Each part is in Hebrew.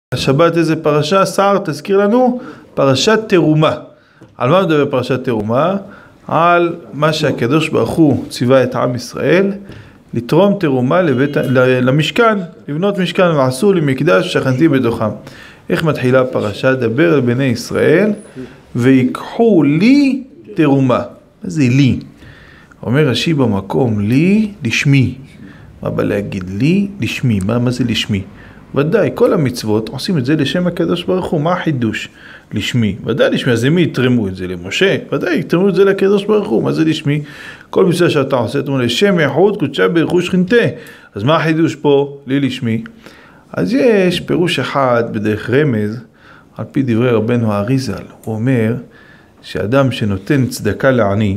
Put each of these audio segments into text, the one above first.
השבת איזה פרשה? שר, תזכיר לנו, פרשת תרומה. על מה מדבר פרשת תרומה? על מה שהקדוש ברוך הוא ציווה את עם ישראל, לתרום תרומה למשכן, לבנות משכן, ועשו לי מקדש שכנתי בתוכם. איך מתחילה הפרשה? דבר על בני ישראל, ויקחו לי תרומה. מה זה לי? אומר רש"י במקום, לי לשמי. מה בא להגיד? לי לשמי. מה זה לשמי? ודאי, כל המצוות עושים את זה לשם הקדוש ברוך הוא. מה החידוש? לשמי. ודאי לשמי, אז למי יתרמו את זה? למשה? ודאי, יתרמו את זה לקדוש ברוך הוא. מה זה לשמי? כל מצווה שאתה עושה, תאמר לשם יחוד קודשה ברכו שכינתה. אז מה החידוש פה? לי לשמי. אז יש פירוש אחד בדרך רמז, על פי דברי רבנו האריזל. הוא אומר שאדם שנותן צדקה לעני,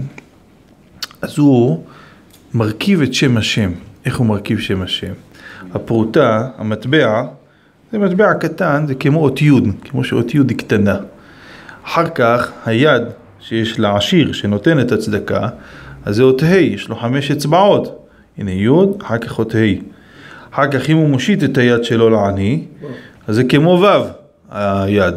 אז הוא מרכיב את שם השם. איך הוא מרכיב שם השם? הפרוטה, המטבע, זה מטבע קטן, זה כמו אות יוד, כמו שאות יוד היא קטנה. אחר כך, היד שיש לעשיר שנותן את הצדקה, אז זה אות ה', יש לו 5 אצבעות. הנה יוד, אחר כך אות ה'. אחר כך אם הוא מושיט את היד שלו לעני, אז זה כמו ו' היד.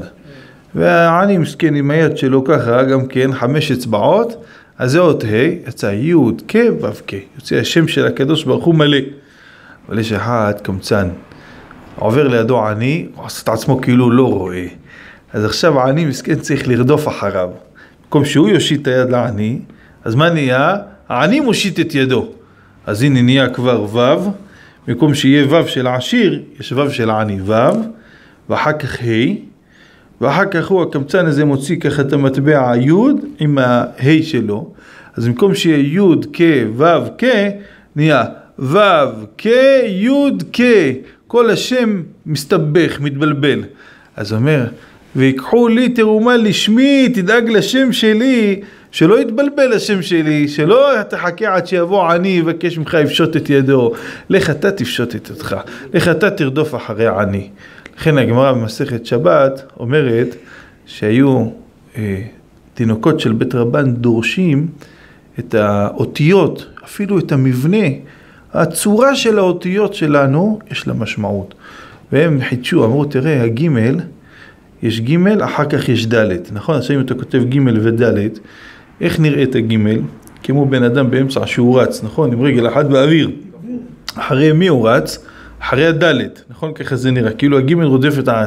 והעני מסכן עם היד שלו ככה, גם כן 5 אצבעות, אז זה אות ה', יצא יוד, כ' ו' כ'. יוצא השם של הקדוש ברוך הוא מלא. אבל יש אחד קמצן, עובר לידו עני, הוא עושה את עצמו כאילו לא רואה. אז עכשיו העני מסכן צריך לרדוף אחריו. במקום שהוא יושיט את היד לעני, אז מה נהיה? העני מושיט את ידו. אז הנה נהיה כבר ו', במקום שיהיה ו' של העשיר, יש ו' של העני ו', ואחר כך ה', ואחר כך הוא הקמצן הזה מוציא ככה את המטבע י' עם הה' שלו. אז במקום שיהיה י' כ' ו' כ', נהיה ו' כ' י' כ', כל השם מסתבך, מתבלבל. אז אומר, ויקחו לי תרומה לשמי, תדאג לשם שלי, שלא יתבלבל השם שלי, שלא תחכה עד שיבוא עני יבקש ממך יפשוט את ידו. לך אתה תפשוט את ידך, לך אתה תרדוף אחרי עני. לכן הגמרא במסכת שבת אומרת שהיו תינוקות של בית רבן דורשים את האותיות, אפילו את המבנה, הצורה של האותיות שלנו יש לה משמעות. והם חידשו, אמרו תראה הגימל, יש גימל, אחר כך יש דלת. נכון? אז אם אתה כותב גימל ודלת, איך נראית הגימל? כמו בן אדם באמצע שהוא רץ, נכון? עם רגל אחת באוויר. אחרי מי הוא רץ? אחרי הדלת. נכון? ככה זה נראה. כאילו הגימל רודף את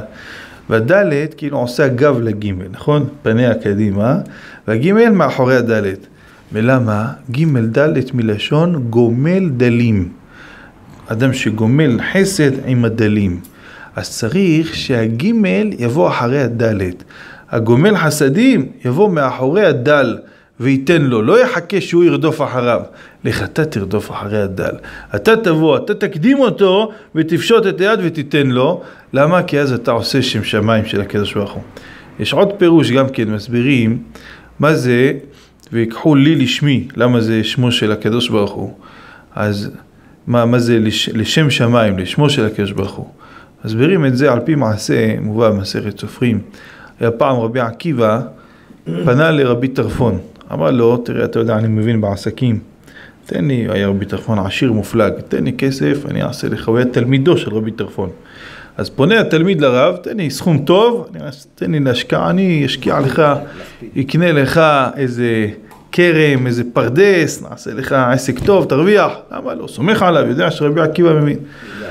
והדלת כאילו עושה גב לגימל, נכון? פניה קדימה. והגימל מאחורי הדלת. ולמה? ג' ד' מלשון גומל דלים. אדם שגומל חסד עם הדלים. אז צריך שהגימל יבוא אחרי הדלת. הגומל חסדים יבוא מאחורי הדל וייתן לו. לא יחכה שהוא ירדוף אחריו. לך אתה תרדוף אחרי הדל. אתה תבוא, אתה תקדים אותו ותפשוט את היד ותיתן לו. למה? כי אז אתה עושה שם שמיים של הקדוש ברוך הוא. יש עוד פירוש גם כן מסבירים מה זה ויקחו לי לשמי, למה זה שמו של הקדוש ברוך הוא? אז מה זה לשם שמיים, לשמו של הקדוש ברוך הוא? מסבירים את זה על פי מעשה מובא במסכת סופרים. היה פעם רבי עקיבא פנה לרבי טרפון, אמר לו, תראה אתה יודע אני מבין בעסקים, תן לי, היה רבי טרפון עשיר מופלג, תן לי כסף, אני אעשה לך, הוא היה תלמידו של רבי טרפון. אז פונה התלמיד לרב, תן לי סכום טוב, תן לי להשקעה, אני אשקיע לך, יקנה לך איזה קרם, איזה פרדס, נעשה לך עסק טוב, תרוויח. למה לא? סומך עליו, יודע שרבי עקיבא מבין.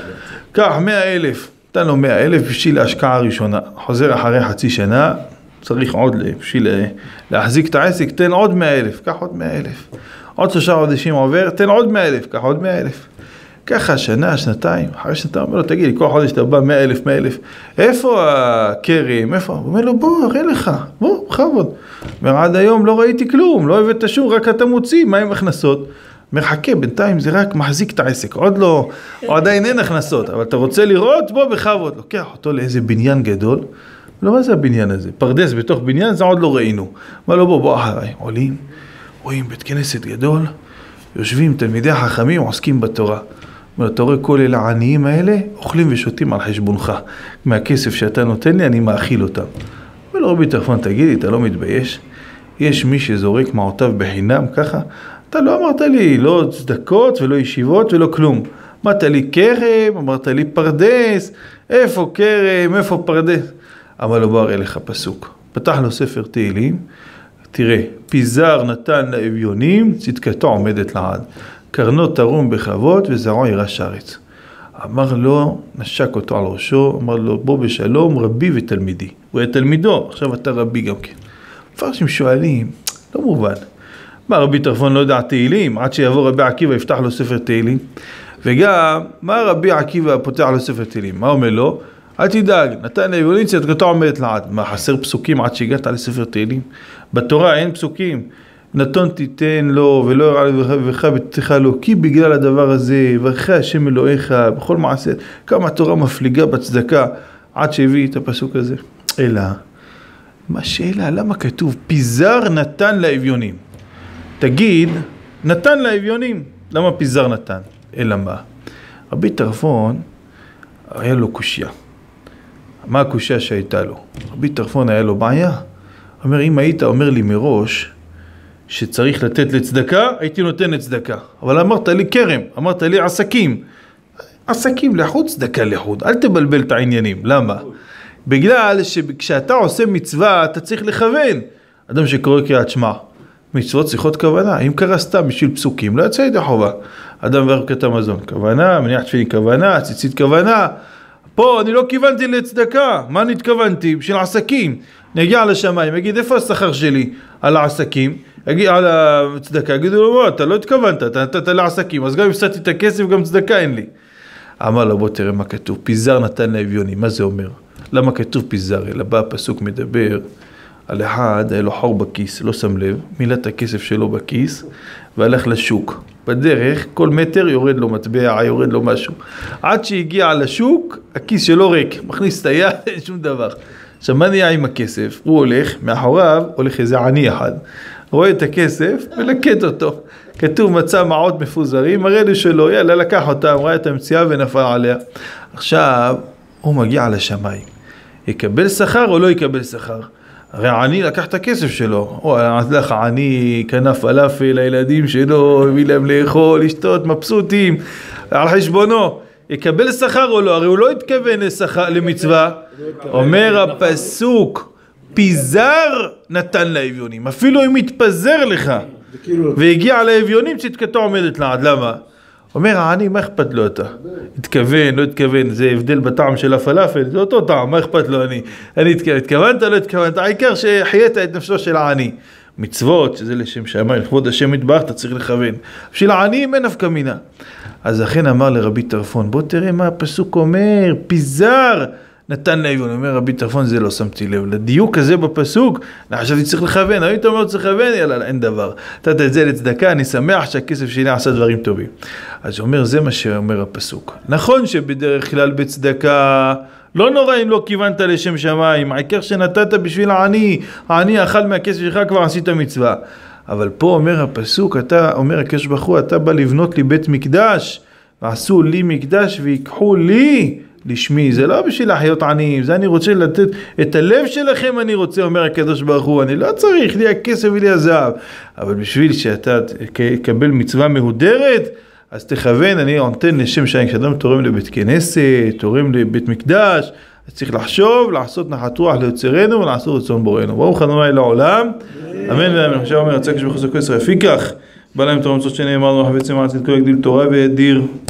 קח 100,000, תן לו 100,000 בשביל להשקעה הראשונה. חוזר אחרי חצי שנה, צריך עוד בשביל להחזיק את העסק, תן עוד 100,000, קח עוד 100,000. עוד 3 חודשים עובר, תן עוד 100,000, קח עוד 100,000. ככה שנה, שנתיים, אחרי שנתיים, אומר לו, תגיד לי, כל חודש אתה בא 100,000. איפה הקרם? איפה? הוא אומר לו, בוא, אראה לך, בוא, בכבוד. אומר, עד היום לא ראיתי כלום, לא הבאת שום, רק אתה מוציא, מה עם הכנסות? מחכה, בינתיים זה רק מחזיק את העסק, עוד לא, או עדיין אין הכנסות, אבל אתה רוצה לראות? בוא, בכבוד. לוקח אותו לאיזה בניין גדול, לא, מה זה הבניין הזה? פרדס בתוך בניין, זה עוד לא ראינו. אומר לו, בוא אחריי. עולים, רואים בית כנסת גדול, יושבים תלמידי החכמים, עוסקים בתורה. אתה רואה כל אלה העניים האלה, אוכלים ושותים על חשבונך. מהכסף שאתה נותן לי, אני מאכיל אותם. ולא רבי טרפון, תגיד לי, אתה לא מתבייש? יש מי שזורק מעותיו בחינם ככה? אתה לא אמרת לי, לא צדקות ולא ישיבות ולא כלום. אמרת לי כרם, אמרת לי פרדס, איפה כרם, איפה פרדס? אבל לא בא אליך פסוק. פתח לו ספר תהילים, תראה, פיזר נתן לאביונים, צדקתו עומדת לעד. קרנו תרום בכבוד וזרעו ירש הארץ. אמר לו, נשק אותו על ראשו, אמר לו, בוא בשלום, רבי ותלמידי. הוא היה תלמידו, עכשיו אתה רבי גם כן. מפרשים שואלים, לא מובן. מה רבי טרפון לא יודע תהילים, עד שיבוא רבי עקיבא יפתח לו ספר תהילים. וגם, מה רבי עקיבא פותח לו ספר תהילים? מה אומר לו? אל תדאג, נתן לאביונים צדקתו עומדת לעד. מה, חסר פסוקים עד שהגעת לספר תהילים? בתורה אין פסוקים. נתון תיתן לו ולא יראה לבך בתתך לו, כי בגלל הדבר הזה, וברכי השם אלוהיך, בכל מעשה, כמה התורה מפליגה בצדקה, עד שהביא את הפסוק הזה. אלא, מה שאלה, למה כתוב, פיזר נתן לאביונים? תגיד, נתן לאביונים, למה פיזר נתן? אלא מה? רבי טרפון, היה לו קושיה. מה הקושיה שהייתה לו? רבי טרפון היה לו בעיה. אומר, אם היית אומר לי מראש, שצריך לתת לצדקה, הייתי נותן לצדקה. אבל אמרת לי כרם, אמרת לי עסקים. עסקים לחוד, צדקה לחוד. אל תבלבל את העניינים. למה? בגלל שכשאתה עושה מצווה, אתה צריך לכוון. אדם שקורא קריאת שמע, מצוות צריכות כוונה. אם קרא סתם בשביל פסוקים, לא יצא ידי חובה. אדם ברכת המזון, כוונה, מניח תפילין כוונה, ציצית כוונה. פה אני לא כיוונתי לצדקה. מה אני התכוונתי? בשביל עסקים. נגיע לשמיים, יגיד, איפה השכר שלי על העסקים? יגיד, על הצדקה, יגידו לו, מה, אתה לא התכוונת, אתה נתת לעסקים, אז גם הפסדתי את הכסף, גם צדקה אין לי. אמר לו, בוא תראה מה כתוב, פיזר נתן לאביונים, מה זה אומר? למה כתוב פיזר? אלא בא הפסוק מדבר על אחד, היה לו חור בכיס, לא שם לב, מילא את הכסף שלו בכיס, והלך לשוק. בדרך, כל מטר יורד לו מטבע, יורד לו משהו. עד שהגיע לשוק, הכיס שלו ריק, מכניס את היד, אין שום דבר. עכשיו, מה נהיה עם הכסף? הוא הולך, מאחוריו הולך איזה עני אחד. רואה את הכסף ולקט אותו. כתוב מצא מעות מפוזרים, מראה לי שלו, יאללה, לקח אותם, ראה את המציאה ונפל עליה. עכשיו, הוא מגיע לשמיים. יקבל שכר או לא יקבל שכר? הרי העני לקח את הכסף שלו. או, לך העני קנה פלאפל לילדים שלו, הביא להם לאכול, לשתות, מבסוטים, על חשבונו. יקבל שכר או לא? הרי הוא לא התכוון למצווה. אומר הפסוק, פיזר נתן לאביונים. אפילו אם מתפזר לך והגיע לאביונים, צדקתו עומדת לעד. למה? אומר העני, מה אכפת לו אתה? התכוון, לא התכוון, זה הבדל בטעם של הפלאפל, זה אותו טעם, מה אכפת לו אני התכוונת, לא התכוונת, העיקר שחיית את נפשו של העני. מצוות, שזה לשם שמיים, לכבוד השם יתברך, אתה צריך לכוון. בשביל העניים אין נפקא מינה. אז אכן אמר לרבי טרפון, בוא תראה מה הפסוק אומר, פיזר נתן לאביונים. אומר רבי טרפון, זה לא שמתי לב. לדיוק הזה בפסוק, אני חשבתי צריך לכוון, היית אומר צריך לכוון, יאללה, אין דבר. נתת את זה לצדקה, אני שמח שהכסף שלי עשה דברים טובים. אז הוא אומר, זה מה שאומר הפסוק. נכון שבדרך כלל בצדקה, לא נורא אם לא כיוונת לשם שמיים, העיקר שנתת בשביל העני, העני אכל מהכסף שלך, כבר עשית מצווה. אבל פה אומר הפסוק, אתה אומר הקדוש ברוך הוא, אתה בא לבנות לי בית מקדש, ועשו לי מקדש ויקחו לי לשמי. זה לא בשביל להחיות עניים, זה אני רוצה לתת את הלב שלכם, אני רוצה, אומר הקדוש ברוך הוא, אני לא צריך לי הכסף ולי הזהב, אבל בשביל שאתה תקבל מצווה מהודרת, אז תכוון, אני נותן לשם שמיים. כשאדם תורם לבית כנסת, תורם לבית מקדש, אז צריך לחשוב, לעשות נחת רוח ליוצרנו ולעשות רצון בוראנו. ברוך ה' לעולם, אמן ואמן. עכשיו אומר, יצא כשבחזקו ישראל, לפיכך בא להם תורה מצוות שנאמר, וחפץ למען צדקו יגדיל תורה וידיר.